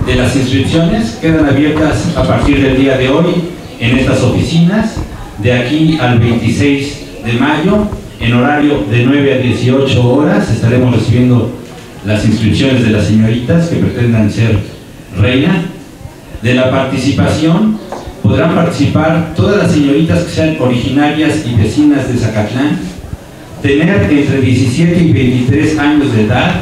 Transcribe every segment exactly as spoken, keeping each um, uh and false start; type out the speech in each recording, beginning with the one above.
de las inscripciones quedan abiertas a partir del día de hoy en estas oficinas, de aquí al veintiséis de mayo, en horario de nueve a dieciocho horas. Estaremos recibiendo las inscripciones de las señoritas que pretendan ser reina. De la participación podrán participar todas las señoritas que sean originarias y vecinas de Zacatlán, tener entre diecisiete y veintitrés años de edad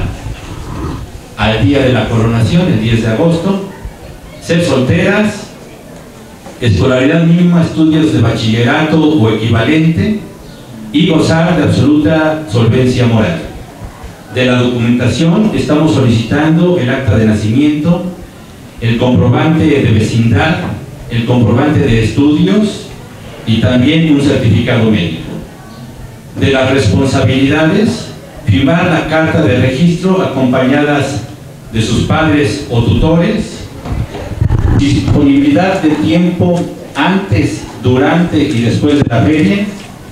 al día de la coronación, el diez de agosto, ser solteras, escolaridad mínima, estudios de bachillerato o equivalente y gozar de absoluta solvencia moral. De la documentación estamos solicitando el acta de nacimiento, el comprobante de vecindad, el comprobante de estudios y también un certificado médico. De las responsabilidades, firmar la carta de registro acompañadas de sus padres o tutores, disponibilidad de tiempo antes, durante y después de la feria,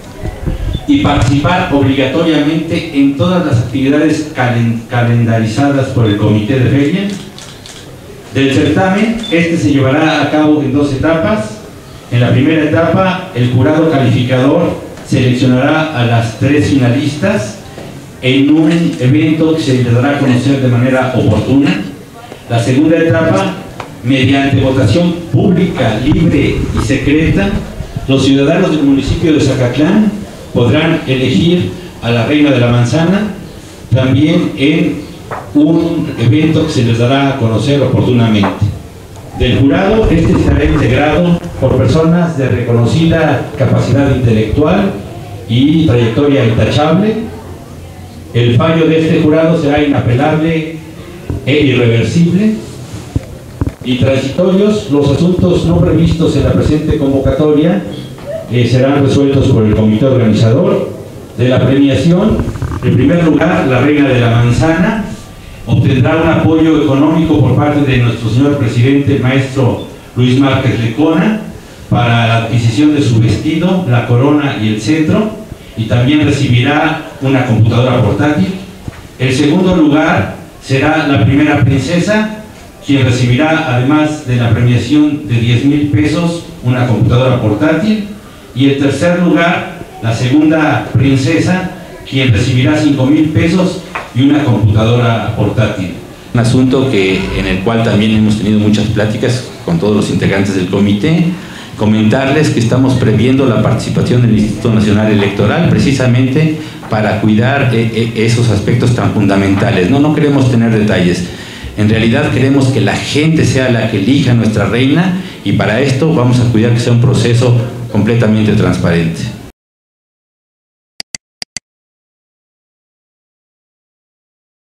y participar obligatoriamente en todas las actividades calen calendarizadas por el comité de feria. Del certamen, este se llevará a cabo en dos etapas. En la primera etapa, el jurado calificador seleccionará a las tres finalistas en un evento que se les dará a conocer de manera oportuna. La segunda etapa, mediante votación pública, libre y secreta, los ciudadanos del municipio de Zacatlán podrán elegir a la reina de la manzana, también en un evento que se les dará a conocer oportunamente. Del jurado, este estará integrado por personas de reconocida capacidad intelectual y trayectoria intachable. El fallo de este jurado será inapelable e irreversible. Y transitorios, los asuntos no previstos en la presente convocatoria eh, serán resueltos por el comité organizador. De la premiación, en primer lugar, la reina de la manzana obtendrá un apoyo económico por parte de nuestro señor presidente, el maestro Luis Márquez Lecona, para la adquisición de su vestido, la corona y el cetro, y también recibirá una computadora portátil. El segundo lugar será la primera princesa, quien recibirá, además de la premiación de diez mil pesos, una computadora portátil. Y el tercer lugar, la segunda princesa, quien recibirá cinco mil pesos y una computadora portátil. Un asunto que, en el cual también hemos tenido muchas pláticas con todos los integrantes del comité. Comentarles que estamos previendo la participación del Instituto Nacional Electoral precisamente para cuidar eh, eh, esos aspectos tan fundamentales. No, no queremos tener detalles. En realidad queremos que la gente sea la que elija nuestra reina, y para esto vamos a cuidar que sea un proceso completamente transparente.